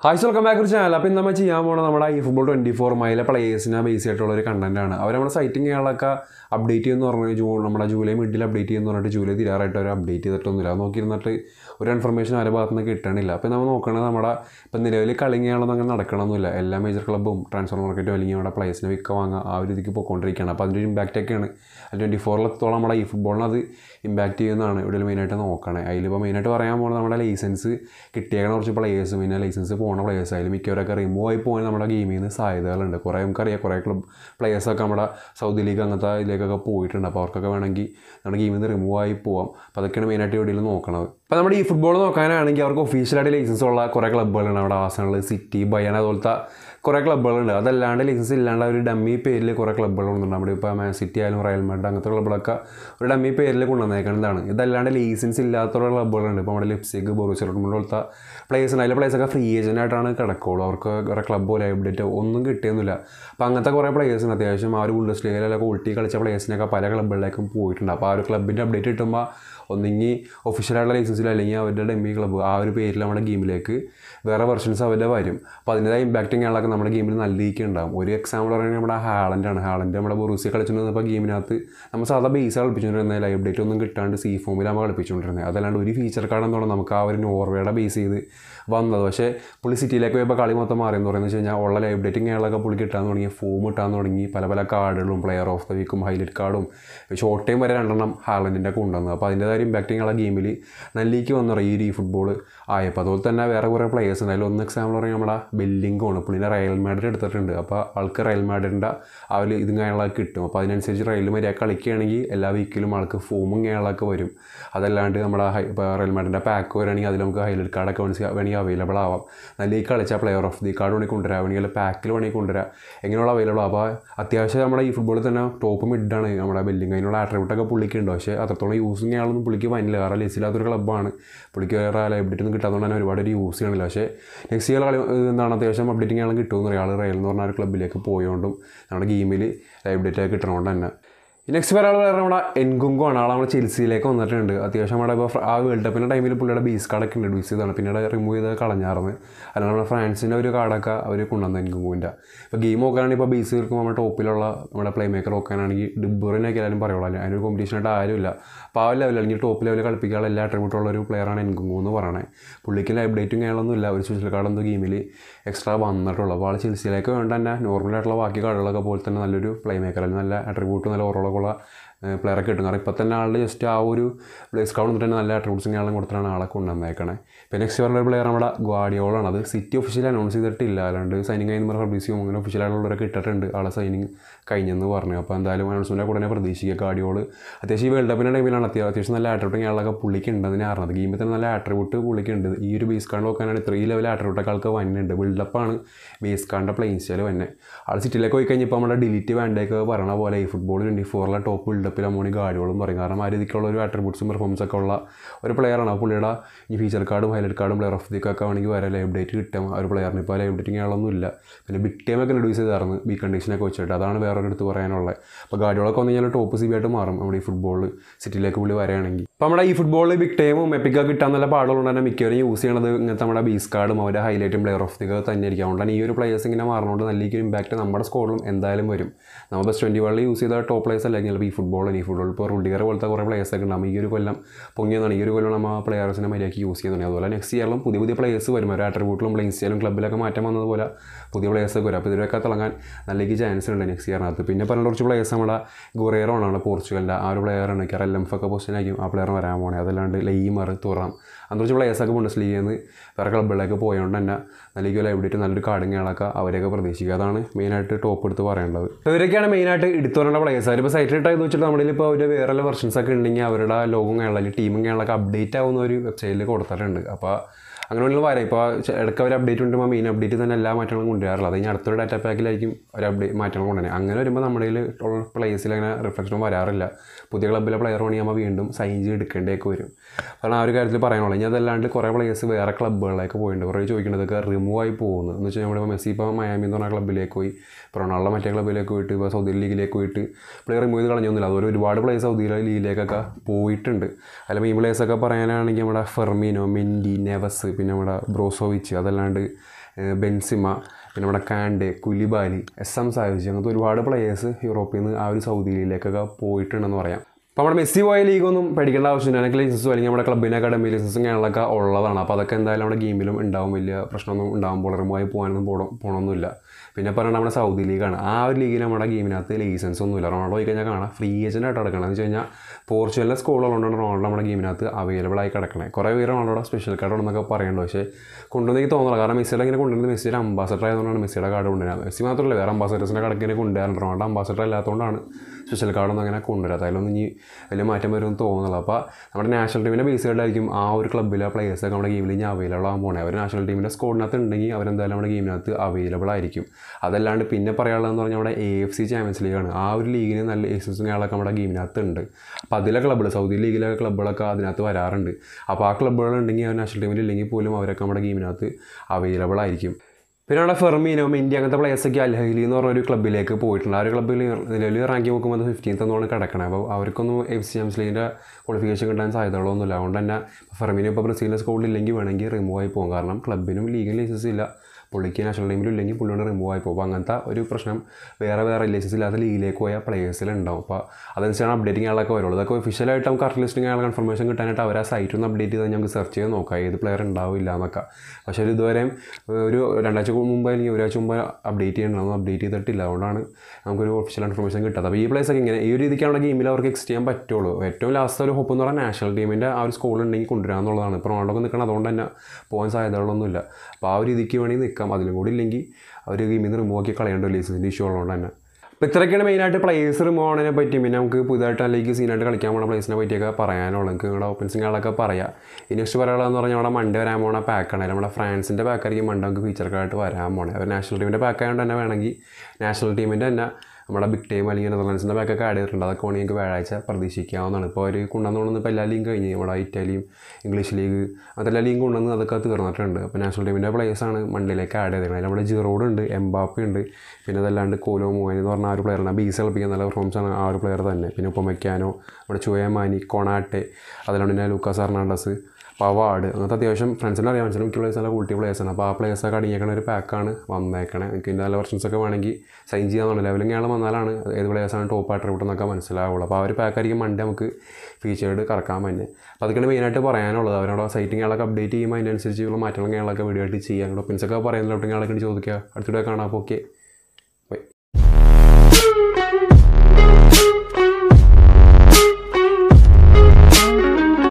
Hi, welcome back to the channel. Now, we will football 24 mile players based content. Our sighting update July middle update July update information major club transfer market players impact 24 football impact license players players remove game in the side and the club players Saudhi League and the poet and a park game in the remove poem, but the main activity football official license or correct club Arsenal City by another correct club other land license land dummy pay correct club Man City and Real Madrid dummy pay the land license Leipzig Borussia players and players free agent or club update ഒന്നും കിട്ടിയൊന്നുമില്ല അപ്പോൾ അങ്ങനത്തെ കുറേ പ്ലേയേഴ്സിന് അത്യാവശ്യം ആ ഒരു ബുണ്ടസ്ലീഗയിലെ quality കളിച്ച പ്ലേയേഴ്സിനൊക്കെ പല ക്ലബ്ബുകളിലേക്കും പോയിട്ടുണ്ട് അപ്പോൾ ആ ഒരു ക്ലബ്ബിൻ്റെ അപ്ഡേറ്റ് കിട്ടുമ്പോൾ ഒന്നെങ്കിൽ ഒഫീഷ്യലായിട്ടുള്ള ലൈസൻസിൽ അല്ലെങ്കിൽ അവരുടെ ഡെമ്മി ക്ലബ്ബ് ആ ഒരു പേരിൽ നമ്മുടെ ഗെയിമിലേക്ക് വേറെ വെർഷൻസ് അവരുടെ വരും അപ്പോൾ അതിൻ്റെതായ ഇമ്പാക്റ്റിംഗ് ആളൊക്കെ നമ്മുടെ ഗെയിമിൽ നല്ല രീതിക്ക് ഉണ്ടാകും ഒരു എക്സാമ്പിൾ പറയുന്നത് നമ്മുടെ ഹാളൻഡ് നമ്മുടെ ബൊറൂസിയ കളിച്ചുകൊണ്ടിരുന്നപ്പോൾ ഗെയിമിനകത്ത് നമ്മൾ സാധാ ബേസ് കളിപ്പിച്ചുകൊണ്ടിരുന്നത് ലൈവ് അപ്ഡേറ്റ് ഒന്നും കിട്ടാണ്ട് സി ഫോമിലാണ് കളിപ്പിച്ചുകൊണ്ടിരുന്നത് അതല്ലാണ്ട് ഒരു ഫീച്ചർ കാർഡെന്ന് പറഞ്ഞാൽ നമുക്ക് ആ ഒരു നോർവേയുടെ ബേസ് ചെയ്ത് വന്നത് പക്ഷേ പുള്ളി സിറ്റിയിലേക്ക് പോയപ്പോൾ കളി മൊത്തം മാറിയെന്ന് പറയുന്നത് വെച്ച് കഴിഞ്ഞാൽ ഉള്ള ലൈവ് അപ്ഡേറ്റിംഗ് ആളൊക്കെ പുള്ളി കിട്ടാൻ തുടങ്ങി ഫോം കിട്ടാൻ തുടങ്ങി പല കാർഡുകളും പ്ലെയർ ഓഫ് ദ വീക്കും ഹൈലൈറ്റ് കാർഡും ഷോർട്ട് ടൈം വരെ 2 ഹാളൻഡിൻ്റെ ഒക്കെ കൊണ്ടുവന്നത് അപ്പോൾ അതിൻ്റെതായ ഇമ്പാക്റ്റിംഗ് ഉള്ള ഗെയിമിൽ നല്ലേക്ക് വന്നു ഈ ഫുട്ബോൾ ആയപ്പോൾ അതുപോലെ തന്നെ വേറെ കുറേ പ്ലേയേഴ്സ് ഉണ്ട് അതിൽ എക്സാമ്പിൾ പറയുമ്പോൾ നമ്മുടെ ബെല്ലിംഗമാണ് പുള്ളിനെ റയൽ മാഡ്രിഡ് എടുത്തിട്ടുണ്ട് അപ്പോൾ ആൾക്ക് റയൽ മാഡ്രിഡിൻ്റെ ആ ഒരു ഇതും കാര്യങ്ങളൊക്കെ കിട്ടും അപ്പോൾ അതിനനുസരിച്ച് റയൽ മര്യാദ കളിക്കുകയാണെങ്കിൽ എല്ലാ വീക്കിലും ആൾക്ക് ഫോമും കാര്യങ്ങളൊക്കെ വരും അതല്ലാണ്ട് നമ്മുടെ റയൽ മാഡ്രിഡിൻ്റെ പാക്ക് വരികയാണെങ്കിൽ അതിൽ നമുക്ക് ഹൈലൈറ്റ് കാർഡൊക്കെ വേണമെങ്കിൽ അവൈലബിൾ ആവാം നല്ല കളിച്ചാൽ പ്ലെയർ ഓഫ് ദി കാർഡ് വേണമെങ്കിൽ കൊണ്ടുവരാം വേണമെങ്കിൽ പാക്കിൽ വേണമെങ്കിൽ കൊണ്ടുവരാം എങ്ങനെയുള്ള അവൈലബിൾ അപ്പോൾ അത്യാവശ്യം നമ്മുടെ ഈ ഫുട്ബോളിൽ തന്നെ ടോപ്പ് മിഡാണ് നമ്മുടെ ബെല്ലിംഗ് അതിനുള്ള ആട്രിബ്യൂട്ടൊക്കെ പുള്ളിക്ക് ഉണ്ട് പക്ഷേ അത്രത്തോളം യൂസിങ് ആളൊന്നും പുള്ളിക്ക് വന്നില്ല കാരണം ലിസ്റ്റില്ലാത്തൊരു ക്ലബ്ബാണ് പുള്ളിക്ക് വേറെ ലൈബ്രേറ്റ് ഒന്നും കിട്ടാത്തതുകൊണ്ട് തന്നെ ഒരുപാട് യൂസ് ചെയ്യണില്ല പക്ഷേ നെക്സ്റ്റ് ഇയർ കളി എന്താണ് അത്യാവശ്യം അപ്ഡേറ്റിംഗ് ആളും കിട്ടുമെന്ന് പറയാം ആൾ റയൽ എന്ന് പറഞ്ഞ ഒരു ക്ലബ്ബിലേക്ക് പോയതുകൊണ്ടും നമ്മുടെ ഗെയിമിൽ ലൈബ്രേറ്റ് കിട്ടണതുകൊണ്ട് തന്നെ നെക്സ്റ്റ് വേറെ നമ്മുടെ എൻകുങ്കോ ആണ് ആൾ നമ്മുടെ ചെൽസിയിലേക്ക് വന്നിട്ടുണ്ട് അത്യാവശ്യം നമ്മുടെ ഇപ്പോൾ ആ വേൾഡ് കപ്പിൻ്റെ ടൈമിൽ പുള്ളിയുടെ ബേസ് കാർഡൊക്കെ ഇൻട്രൊഡ്യൂസ് ചെയ്തതാണ് പിന്നീട് റിമൂവ് ചെയ്ത് കളഞ്ഞായിരുന്നു അല്ലാണ്ട് നമ്മുടെ ഫ്രാൻസിൻ്റെ ഒരു കാർഡൊക്കെ അവർ കൊണ്ടുവന്ന എൻകുങ്കോൻ്റെ ഇപ്പോൾ ഗെയിം നോക്കുകയാണെങ്കിൽ ഇപ്പോൾ ബേസ് തീർക്കുമ്പോൾ നമ്മുടെ ടോപ്പിലുള്ള നമ്മുടെ പ്ലേ മേക്കർ നോക്കാനാണെങ്കിൽ ഡിബറിനൊക്കെ എല്ലാവരും പറയുള്ളൂ അതിനൊരു കോമ്പറ്റീഷനായിട്ട് ആരുമില്ല അപ്പോൾ ആ ലെവൽ അല്ലെങ്കിൽ ടോപ്പ് ലെവലിൽ കളിപ്പിക്കാനുള്ള എല്ലാ അട്രിബ്യൂട്ടുള്ള ഒരു പ്ലെയറാണ് എൻകുങ്കോ എന്ന് പറയുന്നത് പുള്ളിക്ക് അപ്ഡേറ്റും കാര്യങ്ങളൊന്നുമില്ല ഒരു സ്പെഷ്യൽ കാർഡ് എന്തോ ഗെയിമിൽ എക്സ്ട്രാ വന്നിട്ടുള്ളൂ അപ്പോൾ ആൾ ചെൽസിയിലേക്ക് വേണ്ട തന്നെ നോർമലായിട്ടുള്ള ബാക്കി കാർഡുകളൊക്കെ പോലെ തന്നെ നല്ലൊരു പ്ലേ മേക്കർ അല്ലെങ്കിൽ നല്ല അട്രിബ്യൂട്ട് നല്ല ഓവറോളൊക്കെ പ്ലെയറൊക്കെ കിട്ടും കാരണം ഇപ്പോൾ തന്നെ ആളുടെ ജസ്റ്റ് ആ ഒരു പ്ലേസ് കാർഡ് വന്നിട്ട് തന്നെ നല്ല അട്രിബ്യൂട്ട്സിങ് ആളും കൊടുത്തിട്ടാണ് ആളെ കൊണ്ടുവന്നേക്കണേ ഇപ്പോൾ നെക്സ്റ്റ് പറഞ്ഞ പ്ലെയർ നമ്മുടെ ഗ്വാഡിയോളാണ് അത് സിറ്റി ഒഫീഷ്യലി അനൗൺസ് ചെയ്തിട്ടില്ല അല്ലാണ്ട് സൈനിങ് കഴിഞ്ഞ ഫബ്രീസിയോ അങ്ങനെ ഒഫീഷ്യലായിട്ടുള്ളവരൊക്കെ ഇട്ടിട്ടുണ്ട് ആളെ സൈനിങ് കഴിഞ്ഞെന്ന് പറഞ്ഞു അപ്പോൾ എന്തായാലും അനൗൺസ്മെൻറ്റ് കൂടെ തന്നെ പ്രതീക്ഷിക്കുക ഗാഡിയോൾ അത്യാവശ്യം ഈ വേൾഡ് കപ്പിൻ്റെ ടൈമിലാണ് അത്യാവശ്യം നല്ല ആട്രിബ്യൂട്ടിങ് ആളൊക്കെ പുള്ളിക്ക് ഉണ്ടെന്ന് അറിഞ്ഞത് ഗെയിമിൽ തന്നെ നല്ല ആട്രിബ്യൂട്ട് പുള്ളിക്ക് ഉണ്ട് ഈ ഒരു ബേസ് കാർഡ് നോക്കാനാണ് 3 ലെവൽ ആട്രിബ്യൂട്ടൊക്കെ ആൾക്ക് വന്നിട്ടുണ്ട് ബിൽഡപ്പാണ് ബേസ് കാർഡിൻ്റെ പ്ലെയിൻ സ്റ്റൈൽ തന്നെ ആൾ സിറ്റിയിലേക്ക് പോയി കഴിഞ്ഞപ്പോൾ നമ്മുടെ ഡിലീറ്റ് വേണ്ടേക്ക് പറയണ പോലെ ഈ ഫുട്ബോൾ 24 ടോപ്പ് ബിൽഡപ്പിലെ മോണി ഗാഡിയോളും പറയും കാരണം ആ രീതിക്കുള്ള ഒരു ആട്രിബ്യൂട്ട്സും പെർഫോമൻസൊക്കെ ഉള്ള ഒരു പ്ലെയറാണ് ആ പുള്ളിയുടെ ഈ ഫീച്ചർ കാർഡും ഹൈലൈറ്റ് കാർഡും പ്ലെയർ ഓഫ് ദി ഒക്കെ വേണമെങ്കിൽ വരെ ലൈവ് അപ്ഡേറ്റ് കിട്ടും ആ ഒരു പ്ലെയറിന് ഇപ്പോൾ ലൈവ് അപ്ഡേറ്റിംഗ് ആളൊന്നുമില്ല പിന്നെ ബിഗ് ടൈമൊക്കെ റിഡ്യൂസ് ചെയ്തായിരുന്നു ബി കണ്ടീഷനൊക്കെ വെച്ചിട്ട് അതാണ് വേറൊരു എടുത്ത് പറയാനുള്ളത് അപ്പോൾ ഗാഡിയോളൊക്കെ വന്നു കഴിഞ്ഞാൽ ടോപ്പ് സി ബി ആയിട്ട് മാറും നമ്മുടെ ഈ ഫുട്ബോളിൽ സിറ്റിയിലേക്ക് പുള്ളി വരികയാണെങ്കിൽ അപ്പോൾ നമ്മുടെ ഈ ഫുട്ബോളിൽ ബിഗ് ടൈമും എപ്പിക്കൊക്കെ കിട്ടാൻ നല്ല പാടുകൊണ്ട് തന്നെ മിക്കവരും യൂസ് ചെയ്യണത് ഇങ്ങനത്തെ നമ്മുടെ ബീസ് കാർഡും അവരുടെ ഹൈലൈറ്റും പ്ലെയർ ഓഫ് ദി ഒക്കെ തന്നെയായിരിക്കും അതുകൊണ്ടാണ് ഈ ഒരു പ്ലേയേഴ്സ് ഇങ്ങനെ മാറുന്നതുകൊണ്ട് നല്ലൊരു ഇമ്പാക്റ്റ് നമ്മുടെ സ്കോറിലും എന്തായാലും വരും നമ്മൾ ബസ് 21 യൂസ് ചെയ്ത ടോപ്പ് പ്ലേയേഴ്സ് അല്ലെങ്കിൽ ഈ ഫുട്ബോൾ ഇപ്പോൾ റുഡിഗർ പോലത്തെ കുറേ പ്ലേയേഴ്സൊക്കെ ഉണ്ടാകും ഈ ഒരു കൊല്ലം പൊങ്ങിയതാണ് ഈ ഒരു കൊല്ലം നമ്മൾ ആ പ്ലെയേഴ്സിനെ മര്യാദയ്ക്ക് യൂസ് ചെയ്യുന്നുണ്ട് അതുപോലെ നെക്സ്റ്റ് ഇയറിലും പുതിയ പ്ലേയേഴ്സ് വരും ഒരു ആട്രിബ്യൂട്ടിലും പ്ലേയിങ് സ്റ്റൈലും ക്ലബ്ബിലൊക്കെ മാറ്റം വന്നതുപോലെ പുതിയ പ്ലേയേഴ്സൊക്കെ വരും അപ്പോൾ ഇതിലൊക്കെ തിളങ്ങാൻ നല്ലൊരു ചാൻസ് ഉണ്ട് നെക്സ്റ്റ് ഇയറിനകത്ത് പിന്നെ പറഞ്ഞ കുറച്ച് പ്ലേയേഴ്സ് നമ്മുടെ ഗുറേറോണാണ് പോർച്ചുഗലിൻ്റെ ആ ഒരു പ്ലെയറാണ് LMF ഒക്കെ പൊസിഷനായിരിക്കും ആ പ്ലെയർ വരാൻ പോണേ അതല്ലാണ്ട് ലെയ്മർ തുറാം അങ്ങനെ കുറച്ച് പ്ലേയേഴ്സൊക്കെ ബുണ്ടസ്ലീഗയിൽ നിന്ന് വേറെ ക്ലബ്ബുകളിലേക്ക് പോയതുകൊണ്ട് തന്നെ നല്ലൊരു ലൈബ്രേറ്റ് നല്ലൊരു കാർഡിങ്ങുകളൊക്കെ അവരെയൊക്കെ പ്രതീക്ഷിക്കുക അതാണ് മെയിനായിട്ട് ടോപ്പ് എടുത്ത് പറയേണ്ടത് ഇവരൊക്കെയാണ് മെയിനായിട്ട് എടുത്തു വരേണ്ട പ്ലേയേഴ്സ് അവരിപ്പോൾ സൈറ്റിലിട്ടായി വെച്ചിട്ട് നമ്മുടെ ഇപ്പോൾ അവർ വേറെ വെർഷൻസൊക്കെ ഉണ്ടെങ്കിൽ അവരുടെ ലോഗും കാര്യങ്ങളൊക്കെ ടീമും കാര്യങ്ങളൊക്കെ അപ്ഡേറ്റ് ആവുന്ന ഒരു വെബ്സൈറ്റിൽ കൊടുത്തിട്ടുണ്ട് അപ്പോൾ അങ്ങനെയുള്ള വരാം ഇപ്പോൾ ഇടയ്ക്ക് ഒരു അപ്ഡേറ്റ് കൊണ്ടുമ്പോൾ മെയിൻ അപ്ഡേറ്റ് തന്നെ എല്ലാ മാറ്റങ്ങളും കൊണ്ടുവരാറില്ല അത് കഴിഞ്ഞാൽ അടുത്തൊരു ഡാറ്റ പാക്കിലായിരിക്കും ഒരു മാറ്റങ്ങൾ കൊണ്ടുവരുന്നത് അങ്ങനെ വരുമ്പോൾ നമ്മുടെ ഉള്ള പ്ലേയേഴ്സിൽ അങ്ങനെ റിഫ്ലക്ഷനും വരാറില്ല പുതിയ ക്ലബ്ബിലെ പ്ലെയർ വേണമെങ്കിൽ നമ്മൾ വീണ്ടും സൈൻ ചെയ്ത് എടുക്കേണ്ടതൊക്കെ വരും കാരണം ആ ഒരു കാര്യത്തിൽ പറയാനുള്ളൂ ഇനി അതല്ലാണ്ട് കുറേ പ്ലേയേഴ്സ് വേറെ ക്ലബ്ബുകളിലേക്ക് പോയിട്ടുണ്ട് കുറേ ചോദിക്കേണ്ടതൊക്കെ റിമൂവ് ആയി പോകുന്നു എന്ന് വെച്ചാൽ നമ്മുടെ മെസ്സി ഇപ്പോൾ മയാമി എന്ന് പറഞ്ഞ ക്ലബ്ബിലേക്ക് പോയി ഇപ്പോൾ റൊണാൾഡോ മറ്റേ ക്ലബ്ബിലേക്ക് പോയിട്ട് ഇപ്പോൾ സൗദി ലീഗിലേക്ക് പോയിട്ട് പ്ലെയർ റിമൂവ് ചെയ്ത് കളഞ്ഞൊന്നുമില്ല അതുപോലെ ഒരുപാട് പ്ലേയേഴ്സ് സൗദി ലീഗിലേക്കൊക്കെ പോയിട്ടുണ്ട് അതിൽ മെയിൻ പ്ലേയേഴ്സൊക്കെ പറയാനാണെങ്കിൽ നമ്മുടെ ഫെർമിനോ മെൻഡി നെവസ് പിന്നെ നമ്മുടെ ബ്രോസോവിച്ച് അതല്ലാണ്ട് ബെൻസിമ, പിന്നെ നമ്മുടെ കാൻഡെ, കുലിബാലി, SM സായുജി, അങ്ങനത്തെ ഒരുപാട് പ്ലേയേഴ്സ് യൂറോപ്പിൽ നിന്ന് ആ ഒരു സൗദി ലീഗിലേക്കൊക്കെ പോയിട്ടുണ്ടെന്ന് പറയാം. അപ്പോൾ നമ്മുടെ മെസ്സി പോയ ലീഗൊന്നും പഠിക്കേണ്ട ആവശ്യമില്ല. എനിക്ക് ലൈസൻസും അല്ലെങ്കിൽ നമ്മുടെ ക്ലബിൻ്റെ അക്കാഡമി ലൈസൻസും കാര്യങ്ങളൊക്കെ ഉള്ളതാണ്. അപ്പോൾ അതൊക്കെ എന്തായാലും നമ്മുടെ ഗെയിമിലും ഉണ്ടാവും. വലിയ പ്രശ്നമൊന്നും ഉണ്ടാകുമ്പോൾ റിമൂവായി പോകാനൊന്നും പോകണമെന്നില്ല. പിന്നെ പറയുന്നത് നമ്മുടെ സൗദി ലീഗാണ്. ആ ഒരു ലീഗിൽ നമ്മുടെ ഗെയിമിനകത്ത് ലൈസൻസ് ഒന്നുമില്ല. റൊണാൾഡോ പോയി കഴിഞ്ഞാൽ കാണാം ഫ്രീ ഏജൻ്റായിട്ട് കിടക്കണം. എന്ന് വെച്ച് കഴിഞ്ഞാൽ പോർച്ചുഗലിലെ സ്കൂളുള്ളതുകൊണ്ടാണ് റൊണാൾഡോ നമ്മുടെ ഗെയിമിനകത്ത് അവൈലബിൾ ആയി കിടക്കണേ. കുറേ പേര് റൊണാൾഡോയുടെ സ്പെഷ്യൽ കാർഡ് ഉണ്ടെന്നൊക്കെ പറയുന്നുണ്ട്. പക്ഷേ കൊണ്ടുവന്നെനിക്ക് തോന്നുന്നില്ല. കാരണം മെസ്സിയുടെ ഇങ്ങനെ കൊണ്ടുവരുന്നത് മെസ്സിയുടെ അംബാസഡർ ആയതുകൊണ്ടാണ് മെസ്സിയുടെ കാർഡ് കൊണ്ടുവരുന്നത്. മെസ്സി മാത്രമല്ല, വേറെ അംബാസഡേഴ്സിൻ്റെ കടക്കിനെ കൊണ്ടുവരാറുണ്ട്. റൊണാൾഡോ അംബാസഡർ അല്ലാത്തതുകൊണ്ടാണ് സ്പെഷ്യൽ കാർഡൊന്നും അങ്ങനെ കൊണ്ടുവരാം. അതിലൊന്നും ഇനി വലിയ മാറ്റം വരുമെന്ന് തോന്നുന്നില്ല. അപ്പോൾ നമ്മുടെ നാഷണൽ ടീമിൻ്റെ ബേസ് ആയിട്ടായിരിക്കും ആ ഒരു ക്ലബ്ബിലെ പ്ലേയേഴ്സൊക്കെ നമ്മുടെ ഗെയിമിൽ ഇനി അവൈലബിൾ ആകാൻ പോകണേ. അവർ നാഷണൽ ടീമിൻ്റെ സ്കോഡിനകത്ത് ഉണ്ടെങ്കിൽ അവരെന്തായാലും നമ്മുടെ ഗെയിമിനകത്ത് അവൈലബിൾ ആയിരിക്കും. അതല്ലാണ്ട് പിന്നെ പറയാനുള്ളതെന്ന് പറഞ്ഞാൽ നമ്മുടെ AFC ചാമ്പ്യൻസ് ലീഗാണ്. ആ ഒരു ലീഗിന് നല്ല ലൈസൻസും കാര്യങ്ങളൊക്കെ നമ്മുടെ ഗെയിമിനകത്ത് ഉണ്ട്. അപ്പോൾ അതിലെ ക്ലബ്ബുകൾ, സൗദി ലീഗിലെ ക്ലബ്ബുകളൊക്കെ അതിനകത്ത് വരാറുണ്ട്. അപ്പോൾ ആ ക്ലബ്ബുകളുണ്ടെങ്കിൽ അവർ നാഷണൽ ടീമിൽ ഇല്ലെങ്കിൽ പോലും അവരൊക്കെ നമ്മുടെ ഗെയിമിനകത്ത് അവൈലബിൾ ആയിരിക്കും. പിന്നെ അവിടെ ഫെർമീനോ, മെൻഡി അങ്ങനത്തെ പ്ലേയേഴ്സൊക്കെ അൽ ഹൈലി എന്ന് പറഞ്ഞൊരു ക്ലബ്ബിലേക്ക് പോയിട്ടുണ്ട്. ആ ഒരു ക്ലബ്ബിൽ നിലവിൽ റാങ്കി നോക്കുമ്പോൾ 15th എന്നാണ് കിടക്കണേ. അപ്പോൾ അവർക്കൊന്നും AFC ചാമ്പ്യൻസ് ലീഗിൻ്റെ ക്വാളിഫിക്കേഷൻ കിട്ടാൻ സാധ്യതകളൊന്നുമില്ല. അതുകൊണ്ട് തന്നെ ഫെർമീനോ ഇപ്പോൾ ബ്രസീലിൻ്റെ സ്കോഡിലില്ലെങ്കിൽ വേണമെങ്കിൽ റിമൂവ് ആയി പോകും. കാരണം ക്ലബ്ബിനും ലീഗിനും ലൈസൻസ് ഇല്ല. പുള്ളിക്ക് നാഷണൽ ടീമിലും ഇല്ലെങ്കിൽ പുള്ളിയോട് റിമൂവ് ആയി പോകും. അപ്പോൾ അങ്ങനത്തെ ഒരു പ്രശ്നം വേറെ ലൈസൻസ് ഇല്ലാത്ത ലീഗിലേക്ക് പോയ പ്ലേയേഴ്സിലുണ്ടാവും. അപ്പോൾ അതനുസരിച്ചാണ് അപ്ഡേറ്റിംഗ് ആളൊക്കെ വരുള്ളൂ. അതൊക്കെ ഒഫീഷ്യലായിട്ട് നമുക്ക് കറക്റ്റ് ലിസ്റ്റിംഗ് ആൾ കൺഫർമേഷൻ കിട്ടാനായിട്ട് അവർ ആ സൈറ്റ് ഒന്ന് അപ്ഡേറ്റ് ചെയ്താൽ നമുക്ക് സെർച്ച് ചെയ്ത് നോക്കാം ഏത് പ്ലെയർ ഉണ്ടാവില്ല എന്നൊക്കെ. പക്ഷേ ഇതുവരെ ഒരു 2 ആഴ്ച മുമ്പ് അല്ലെങ്കിൽ ഒരാഴ്ച മുമ്പ് അപ്ഡേറ്റ് ചെയ്യണം, അപ്ഡേറ്റ് ചെയ്തിട്ടില്ല. അതുകൊണ്ടാണ് നമുക്കൊരു ഒഫീഷ്യൽ ഇൻഫർമേഷൻ കിട്ടാത്തത്. അപ്പോൾ ഈ പ്ലേയേഴ്സൊക്കെ ഇങ്ങനെ ഈ ഒരു രീതിക്കാണ് ഗെയിമിൽ അവർക്ക് എക്സ്റ്റ് ചെയ്യാൻ പറ്റുള്ളൂ. ഏറ്റവും ലാസ്റ്റ് ഒരു ഹോപ്പ് എന്ന് പറഞ്ഞാൽ നാഷണൽ ടീമിൻ്റെ ആ ഒരു സ്കോൾ ഉണ്ടെങ്കിൽ കൊണ്ടുവരാമെന്നുള്ളതാണ്. ഇപ്പോൾ റൊണാൾഡോ നിൽക്കണം, അതുകൊണ്ട് തന്നെ പോകാൻ സാധ്യതകളൊന്നുമില്ല. അപ്പോൾ ആ ഒരു രീതിക്ക് വേണമെങ്കിൽ നിൽക്കാം. അതിലും കൂടി ഇല്ലെങ്കിൽ അവർ ഗെയിമിൽ നിന്ന് റിമൂവ് ആക്കി കളയേണ്ട ലൈസൻസിൻ്റെ ഇഷ്യൂ ഉള്ളതുകൊണ്ട് തന്നെ. അപ്പോൾ ഇത്രയൊക്കെയാണ് മെയിനായിട്ട് പ്ലേയേഴ്സ് റിമൂവ് ആവുന്നതിനെ പറ്റി. പിന്നെ നമുക്ക് പുതുതായിട്ട് അല്ലെങ്കിൽ സീനായിട്ട് കളിക്കാൻ പോകുന്ന പ്ലേസിനെ പറ്റിയൊക്കെ പറയാനുള്ളത്. നിങ്ങൾക്ക് നിങ്ങളുടെ ഓപ്പൻസിങ്ങളൊക്കെ പറയാം. ഇനി നെക്സ്റ്റ് പറയാനുള്ളതെന്ന് പറഞ്ഞാൽ നമ്മുടെ മൺഡേ വരാൻ പോകുന്ന പാക്കാണ്. നമ്മുടെ ഫ്രാൻസിൻ്റെ പാക്കായിരിക്കും മൺഡേ നമുക്ക് ഫീച്ചർക്കായിട്ട് വരാൻ പോണേ. അവർ നാഷണൽ ടീമിൻ്റെ പാക്കായതുകൊണ്ട് തന്നെ വേണമെങ്കിൽ നാഷണൽ ടീമിൻ്റെ തന്നെ നമ്മുടെ ബിഗ് ടൈം അല്ലെങ്കിൽ നെതർലാൻഡ്സിൻ്റെ ബാക്കൊക്കെ ആഡ് ചെയ്തിട്ടുണ്ട്. അതൊക്കെ വേണമെങ്കിൽ നിങ്ങൾക്ക് വ്യാഴാഴ്ച പ്രതീക്ഷിക്കാവുന്നതാണ്. ഇപ്പോൾ അവർ കൊണ്ടുവന്ന് കൊണ്ടുവന്ന് ഇപ്പോൾ എല്ലാ ലീഗും കഴിഞ്ഞ് നമ്മുടെ ഇറ്റാലിയും ഇംഗ്ലീഷ് ലീഗ് അങ്ങനത്തെ എല്ലാ ലീഗും കൊണ്ടുവന്ന് അതൊക്കെ തീർന്നിട്ടുണ്ട്. അപ്പോൾ നാഷണൽ ടീമിൻ്റെ പ്ലേയേഴ്സാണ് മൺഡേയിലേക്ക് ആഡ് ചെയ്തിരിക്കുന്നത്. അതിൽ നമ്മുടെ ജിറോഡ് ഉണ്ട്, എംബാപ്പി ഉണ്ട്, പിന്നെ അതല്ലാണ്ട് കോലോ മൂവാനി എന്ന് പറഞ്ഞ ആ ഒരു പ്ലെയറാണ്. ബീസ് കളിപ്പിക്കാൻ നല്ല പെർഫോമൻസാണ് ആ ഒരു പ്ലെയർ തന്നെ. പിന്നെ ഉപ്പമയ്ക്കാനോ, നമ്മുടെ ചുയമാനി, കൊണാട്ടെ, അതല്ലാണ്ട് പിന്നെ ലൂക്കാസ് ഹെർണാണ്ടസ്, പവാഡ്, അങ്ങനത്തെ അത്യാവശ്യം ഫ്രണ്ട്സിനെ അറിയാൻ വെച്ചാൽ മിക്ക പ്ലേയേഴ്സ് നല്ല ക്വാളിറ്റി പ്ലേയേഴ്സാണ്. അപ്പോൾ ആ പ്ലേയേഴ്സൊക്കെ അടങ്ങിയേക്കണ ഒരു പാക്കാണ് വന്നേക്കണേ. എനിക്ക് ഇതിൻ്റെ നല്ല വെർഷൻസൊക്കെ വേണമെങ്കിൽ സൈൻ ചെയ്യാമെന്നുള്ള ലെവലിൽ ഞാൻ വന്നാലാണ് ഏത് പ്ലേയേഴ്സാണ് ടോപ്പ് ആട്രിബ്യൂട്ട് എന്നൊക്കെ മനസ്സിലാവുള്ളൂ. അപ്പോൾ ആ ഒരു പാക്കായിരിക്കും മൺഡേ നമുക്ക് ഫീച്ചേർഡ് കറക്കാൻ പറ്റുന്നത്. അപ്പോൾ അതൊക്കെയാണ് മെയിനായിട്ട് പറയാനുള്ളത്. അവരോട് സൈറ്റിങ്ങളൊക്കെ അപ്ഡേറ്റ് ചെയ്യുമ്പോൾ അതിനനുസരിച്ചുള്ള മാറ്റങ്ങളും കാര്യങ്ങളൊക്കെ വീഡിയോ ആയിട്ട് ചെയ്യാം. പിൻസൊക്കെ പറയുന്നില്ല ഒട്ടും ചോദിക്കുക. അടുത്തിടെ കാണാം. അപ്പോൾ ഓക്കെ.